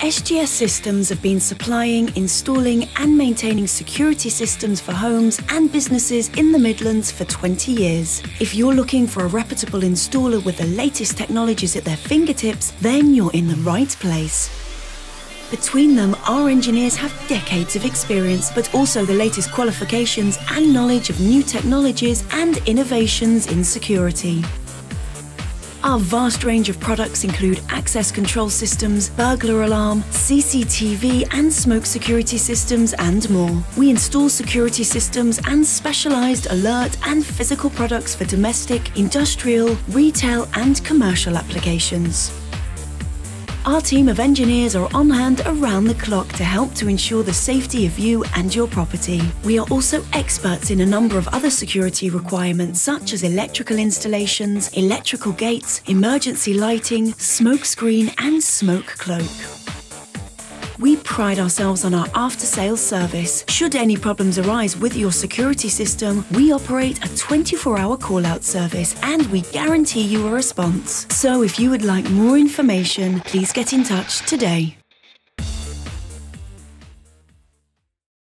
SGS Systems have been supplying, installing and maintaining security systems for homes and businesses in the Midlands for 20 years. If you're looking for a reputable installer with the latest technologies at their fingertips, then you're in the right place. Between them, our engineers have decades of experience, but also the latest qualifications and knowledge of new technologies and innovations in security. Our vast range of products include access control systems, burglar alarm, CCTV and smoke security systems and more. We install security systems and specialised alert and physical products for domestic, industrial, retail and commercial applications. Our team of engineers are on hand around the clock to help to ensure the safety of you and your property. We are also experts in a number of other security requirements such as electrical installations, electrical gates, emergency lighting, smoke screen and smoke cloak. We pride ourselves on our after-sales service. Should any problems arise with your security system, we operate a 24-hour call-out service and we guarantee you a response. So if you would like more information, please get in touch today.